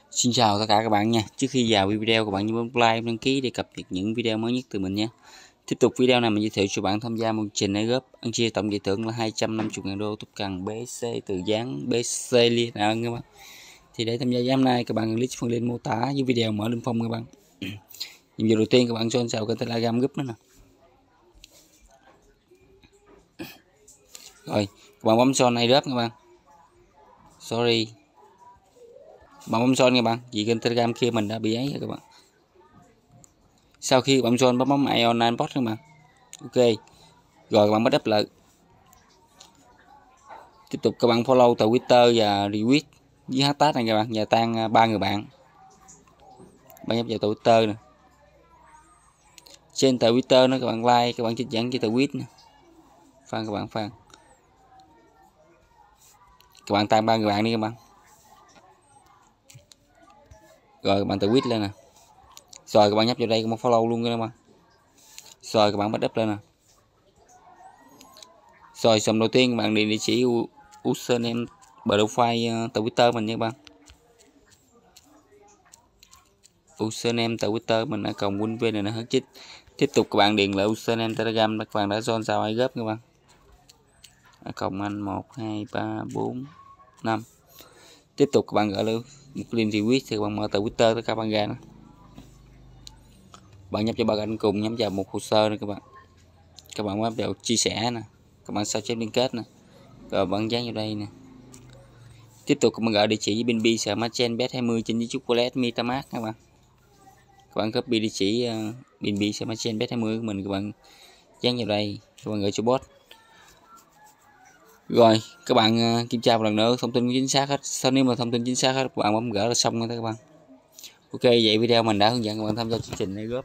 Xin chào tất cả các bạn nha. Trước khi vào video, các bạn nhớ bấm like, đăng ký để cập nhật những video mới nhất từ mình nhé. Tiếp tục video này mình giới thiệu cho bạn tham gia một trình airdrop ăn chia tổng giải thưởng là 250.000 đô top cần BC từ dáng BC liên ơn các bạn. Thì để tham gia giám này các bạn click phần link mô tả dưới video mở lên phong các bạn. Nhiệm vụ đầu tiên các bạn join vào kênh Telegram group nữa nè. Rồi, các bạn bấm join airdrop các bạn. Sorry. Bạn bấm join các bạn, vì kênh Telegram kia mình đã bị ấy rồi các bạn. Sau khi bạn join bấm online bot các bạn. Ok. Rồi các bạn bắt up lại. Tiếp tục các bạn follow từ Twitter và retweet với hashtag này các bạn, và tăng 3 người bạn. Bạn nhập vào Twitter nè. Trên tờ Twitter nó các bạn like, các bạn trích dẫn cho tờ tweet nè. Phan các bạn phan. Các bạn tăng 3 người bạn đi các bạn. Rồi các bạn tờ tweet lên nè. Rồi các bạn nhấp vào đây các bạn follow luôn các bạn. Rồi các bạn bắt up lên nè. Rồi xong đầu tiên các bạn điền địa chỉ username profile tờ Twitter mình nha các bạn. Username tờ Twitter mình đã cộng WinVN là hết chích. Tiếp tục các bạn điền lại username Telegram các bạn đã join vào airdrop các bạn. Cộng anh 1 2 3 4 5. Tiếp tục các bạn gửi lưu một link retweet thì các bạn mở tờ Twitter tất cả bạn ra nữa. Bạn nhấp cho ba anh cùng nhắm vào một hồ sơ nữa các bạn. Các bạn nhấp vào chia sẻ nè. Các bạn sao chép liên kết nè. Rồi bạn dán vào đây nè. Tiếp tục các bạn gửi địa chỉ với BNB Smartchain Bet20 trên với chocolate MetaMask các bạn. Các bạn copy địa chỉ BNB Smartchain Bet20 của mình, các bạn dán vào đây, các bạn gửi cho bot. Rồi các bạn kiểm tra một lần nữa thông tin chính xác hết. Sau nếu mà thông tin chính xác hết, các bạn bấm gỡ là xong rồi đó các bạn. Ok, vậy video mình đã hướng dẫn các bạn tham gia chương trình airdrop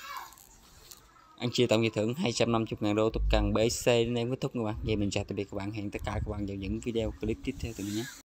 ăn chia tổng giải thưởng 250.000 đô top cần BC đến đây kết thúc các bạn. Vậy mình chào tạm biệt các bạn, hẹn tất cả các bạn vào những video clip tiếp theo từ mình nhé.